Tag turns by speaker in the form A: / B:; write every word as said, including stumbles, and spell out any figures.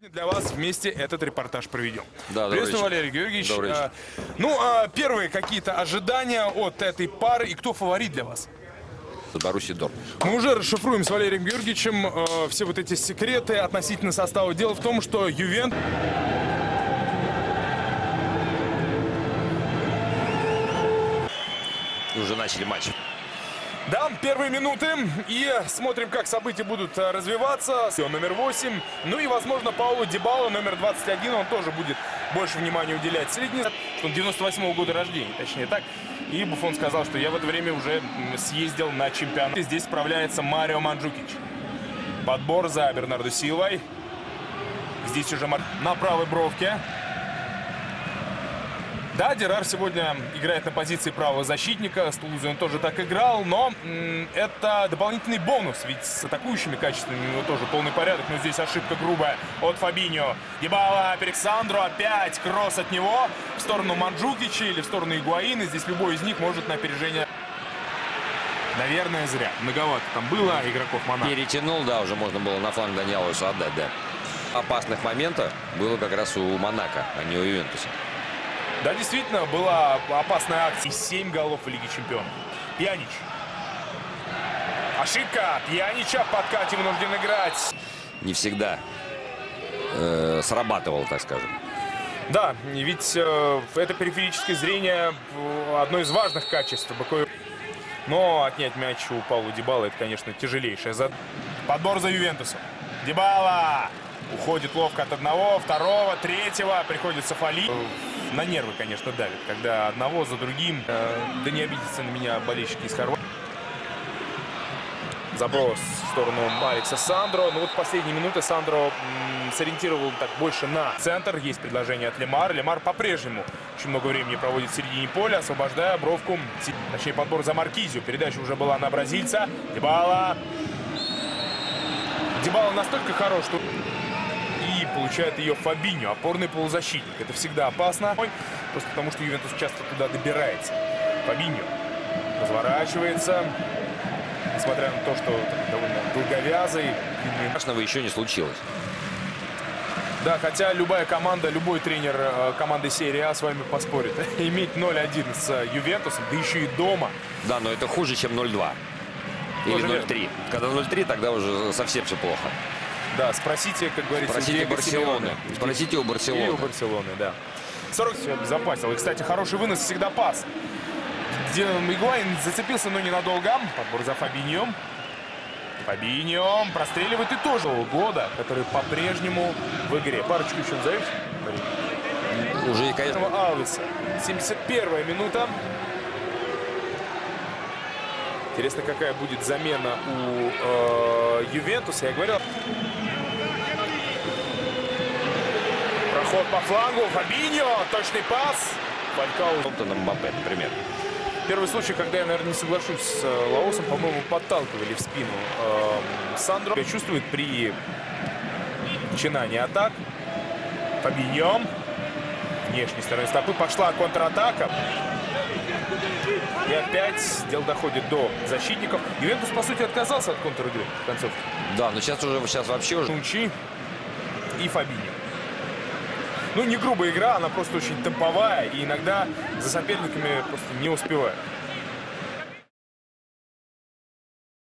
A: Для вас вместе этот репортаж проведем.
B: Да,
A: Приветствую, Валерий Георгиевич.
B: Добрый вечер.
A: А, ну, а первые какие-то ожидания от этой пары и кто фаворит для вас?
B: Боруссия Дортмунд.
A: Мы уже расшифруем с Валерием Георгиевичем э, все вот эти секреты относительно состава. Дело в том, что Ювентус...
B: Уже начали матч.
A: Да, первые минуты, и смотрим, как события будут развиваться. Все, номер восемь, ну и, возможно, Пауло Дибала, номер двадцать один, он тоже будет больше внимания уделять средний. Он девяносто восьмого года рождения, точнее так. И Буфон сказал, что я в это время уже съездил на чемпионат. Здесь справляется Марио Манджукич. Подбор за Бернардо Силвой. Здесь уже на правой бровке. Да, Дерар сегодня играет на позиции правого защитника. С Тулузой он тоже так играл, но м, это дополнительный бонус. Ведь с атакующими качествами у него тоже полный порядок. Но здесь ошибка грубая от Фабиньо. Дибала, Александру, опять кросс от него в сторону Манджукича или в сторону Игуаина. Здесь любой из них может на опережение. Наверное, зря. Многовато там было игроков Монако.
B: Перетянул, да, уже можно было на фланг Даниэлуса отдать, да. Опасных моментов было как раз у Монако, а не у Ювентуса.
A: Да, действительно, была опасная акция. семь голов в Лиге Чемпионов. Пьянич. Ошибка. Пьянича в подкате вынужден играть.
B: Не всегда э, срабатывало, так скажем.
A: Да, ведь э, это периферическое зрение одно из важных качеств. Но отнять мяч у Пауло Дибала — это, конечно, тяжелейшее задача. Подбор за Ювентусом. Дибала уходит ловко от одного, второго, третьего. Приходится фалить. На нервы, конечно, давит, когда одного за другим. Э, да не обидятся на меня болельщики из Хорватии. Заброс в сторону Алекса Сандро. Ну вот в последние минуты Сандро м, сориентировал так больше на центр. Есть предложение от Лемар. Лемар по-прежнему очень много времени проводит в середине поля, освобождая бровку. Точнее, подбор за Маркизио. Передача уже была на бразильца. Дибала. Дибала настолько хорош, что... И получает ее Фабиньо, опорный полузащитник. Это всегда опасно, просто потому что Ювентус часто туда добирается. Фабиньо разворачивается, несмотря на то, что довольно долговязый.
B: Страшного еще не случилось.
A: Да, хотя любая команда, любой тренер команды серии А с вами поспорит. Иметь ноль один с Ювентусом, да еще и дома.
B: Да, но это хуже, чем ноль два. Или ноль три. Когда ноль три, тогда уже совсем все плохо.
A: Да, спросите, как говорится,
B: Спросите Барселоны. Спросите у Барселоны.
A: И у Барселоны, да. сорок все обезопасил. И, кстати, хороший вынос всегда пас. Где Игуаин зацепился, но ненадолго. Подбор за Фабиньо. Фабиньо простреливает и тоже года, который по-прежнему в игре. Парочку еще назовешь?
B: Уже и, конечно...
A: Алвеса. семьдесят первая минута. Интересно, какая будет замена у э, Ювентуса. Я говорил... Проход по флангу. Фабиньо. Точный пас. Фалькао.
B: На Мбаппе, например.
A: Первый случай, когда я, наверное, не соглашусь с э, Лаосом, по-моему, подталкивали в спину э, Сандро. Чувствует при начинании атак. Фабиньо. Внешней стороны стопы. Пошла контратака. И опять дело доходит до защитников. Ювентус, по сути, отказался от контр-игры в концовке.
B: Да, но сейчас уже сейчас вообще уже...
A: Нунчи и Фабиньо. Ну, не грубая игра, она просто очень темповая. И иногда за соперниками просто не успевает.